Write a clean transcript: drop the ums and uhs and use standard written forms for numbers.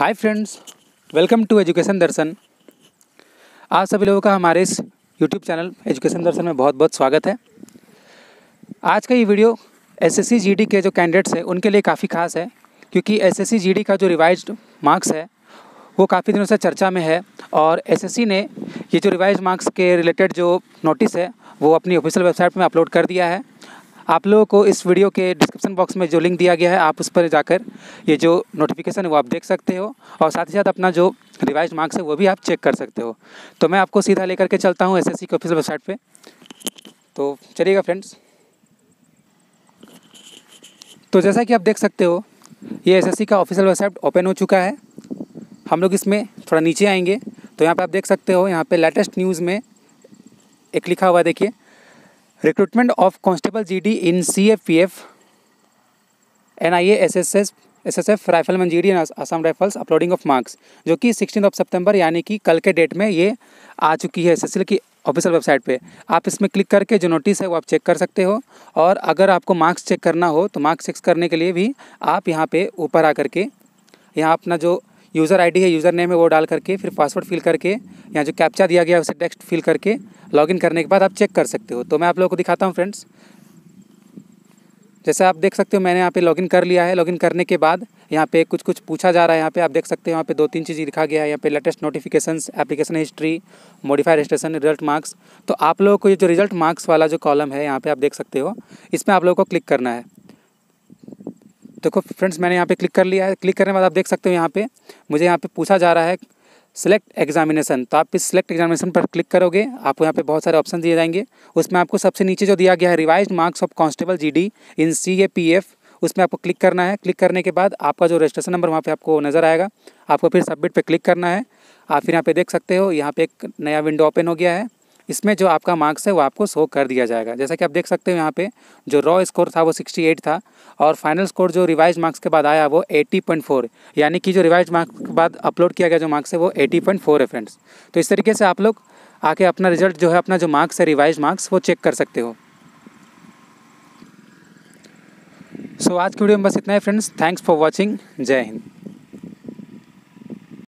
Hi friends, welcome to education Darshan. आप सभी लोगों का हमारे इस यूट्यूब चैनल एजुकेशन दर्शन में बहुत बहुत स्वागत है। आज का ये वीडियो एसएससी जीडी के जो कैंडिडेट्स हैं उनके लिए काफ़ी खास है, क्योंकि एसएससी जीडी का जो रिवाइज्ड मार्क्स है वो काफ़ी दिनों से चर्चा में है और एसएससी ने ये जो रिवाइज्ड मार्क्स के रिलेटेड जो नोटिस है वो अपनी ऑफिशियल वेबसाइट में अपलोड कर दिया है। आप लोगों को इस वीडियो के डिस्क्रिप्शन बॉक्स में जो लिंक दिया गया है आप उस पर जाकर ये जो नोटिफिकेशन है वो आप देख सकते हो और साथ ही साथ अपना जो रिवाइज्ड मार्क्स है वो भी आप चेक कर सकते हो। तो मैं आपको सीधा लेकर के चलता हूँ एसएससी की ऑफिशियल वेबसाइट पे। तो चलिएगा फ्रेंड्स। तो जैसा कि आप देख सकते हो ये एसएससी का ऑफिशियल वेबसाइट ओपन हो चुका है। हम लोग इसमें थोड़ा नीचे आएंगे तो यहाँ पर आप देख सकते हो, यहाँ पर लेटेस्ट न्यूज़ में एक लिखा हुआ देखिए, recruitment of constable GD in CAPF NIA SSF rifleman GD and Assam rifles uploading of marks, जो कि 16 सितंबर यानी कि कल के डेट में ये आ चुकी है एसएससी की ऑफिशियल वेबसाइट पे। आप इसमें क्लिक करके जो नोटिस है वो आप चेक कर सकते हो। और अगर आपको मार्क्स चेक करना हो तो मार्क्स चेक करने के लिए भी आप यहाँ पे ऊपर आ करके यहाँ अपना जो यूज़र आईडी है, यूज़र नेम है वो डाल करके फिर पासवर्ड फिल करके यहाँ जो कैप्चा दिया गया है उसे टेक्स्ट फिल करके लॉगिन करने के बाद आप चेक कर सकते हो। तो मैं आप लोगों को दिखाता हूँ फ्रेंड्स। जैसे आप देख सकते हो मैंने यहाँ पे लॉगिन कर लिया है। लॉगिन करने के बाद यहाँ पे कुछ पूछा जा रहा है। यहाँ पे आप देख सकते हो यहाँ पे 2-3 चीज़ लिखा गया है। यहाँ पे latest notifications, application history, modify registration, result marks. तो आप लोगों को ये जो रिजल्ट मार्क्स वाला जो कॉलम है यहाँ पे आप देख सकते हो, इसमें आप लोगों को क्लिक करना है। देखो फ्रेंड्स, मैंने यहाँ पे क्लिक कर लिया है। क्लिक करने के बाद आप देख सकते हो यहाँ पे मुझे यहाँ पे पूछा जा रहा है सिलेक्ट एग्जामिनेशन। तो आप इस सिलेक्ट एग्जामिनेशन पर क्लिक करोगे, आपको यहाँ पे बहुत सारे ऑप्शन दिए जाएंगे। उसमें आपको सबसे नीचे जो दिया गया है revised marks of constable GD in CAPF, उसमें आपको क्लिक करना है। क्लिक करने के बाद आपका जो रजिस्ट्रेशन नंबर वहाँ पे आपको नज़र आएगा। आपको फिर सबमिट पे क्लिक करना है। आप फिर यहाँ पे देख सकते हो यहाँ पे एक नया विंडो ओपन हो गया है। इसमें जो आपका मार्क्स है वो आपको शो कर दिया जाएगा। जैसा कि आप देख सकते हो यहाँ पे जो रॉ स्कोर था वो 68 था और फाइनल स्कोर जो रिवाइज मार्क्स के बाद आया वो 80.4, यानी कि जो रिवाइज मार्क्स के बाद अपलोड किया गया जो मार्क्स है वो 80.4 है फ्रेंड्स। तो इस तरीके से आप लोग आके अपना रिजल्ट जो है, अपना जो मार्क्स है रिवाइज मार्क्स, वो चेक कर सकते हो। सो आज की वीडियो में बस इतना है फ्रेंड्स। Thanks for watching. जय हिंद।